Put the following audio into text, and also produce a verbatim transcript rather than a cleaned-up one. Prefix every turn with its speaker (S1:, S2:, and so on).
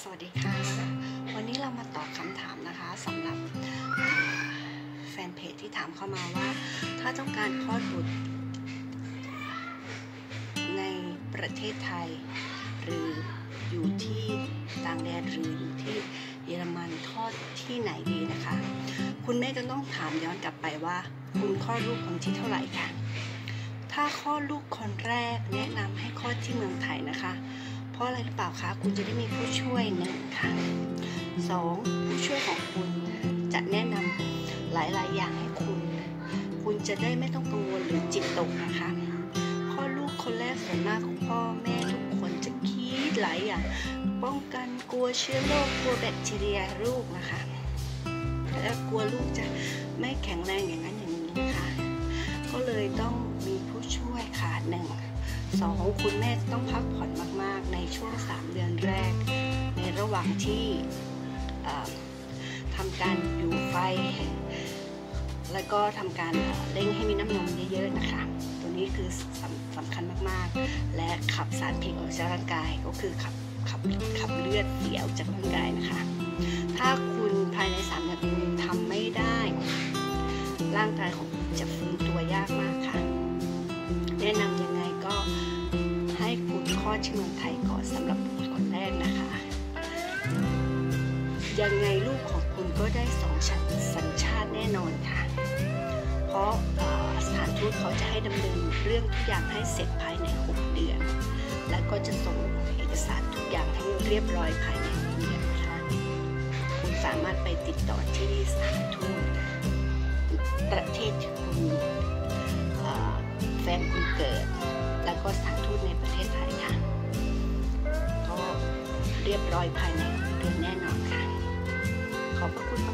S1: สวัสดีค่ะวันนี้เรามาตอบคำถามนะคะสำหรับแฟนเพจที่ถามเข้ามาว่าถ้าต้องการคลอดบุตรในประเทศไทยหรืออยู่ที่ต่างแดนหรืออยู่ที่เยอรมันคลอดที่ไหนดีนะคะคุณแม่จะต้องถามย้อนกลับไปว่าคุณคลอดลูกคนที่เท่าไหร่ค่ะถ้าคลอดลูกคนแรกแนะนำให้คลอดที่เมืองไทยนะคะเพราะอะไรหรือเปล่าคะคุณจะได้มีผู้ช่วยหนึ่งค่ะสองผู้ช่วยของคุณจะแนะนำหลายๆอย่างให้คุณคุณจะได้ไม่ต้องกังวลหรือจิตตกนะคะคลอดลูกคนแรกส่วนมากของพ่อแม่ทุกคนจะคิดหลายอย่างป้องกันกลัวเชื้อโรคกลัวแบคทีเรียลูกนะคะและกลัวลูกจะไม่แข็งแรงอย่างนั้นอย่างนี้นะคะก็เลยต้องมีผู้ช่วยค่ะหนึ่งสองคุณแม่ต้องพักผ่อนมากๆในช่วงสามเดือนแรกในระหว่างที่ทำการอยู่ไฟแล้วก็ทำการเร่งให้มีน้ำนมเยอะๆนะคะตัวนี้คือสำสำคัญมากๆและขับสารพิษออกจากร่างกายก็คือขับขับขับเลือดเสียออกจากร่างกายนะคะถ้าคุณภายในสามเดือนคุณทำไม่ได้ร่างกายของคุณจะฟื้นตัวยากมากค่ะแนะนำยังไงก็ให้คุณคลอดที่เมืองไทยก่อนสำหรับบุตรคนแรกนะคะยังไงลูกของคุณก็ได้สองสัญชาติแน่นอนค่ะเพราะสถานทูตเขาจะให้ดำเนินเรื่องทุกอย่างให้เสร็จภายในหกเดือนแล้วก็จะส่งเอกสารทุกอย่างทั้งเรียบร้อยภายในหกเดือนค่ะคุณสามารถไปติดต่อที่สถานทูตประเทศที่คุณแฟนคุณเกิดแล้วก็สถานทูตในประเทศไทยค่ะก็เรียบร้อยภายในเดือนแน่นอนค่ะขอบพระคุณ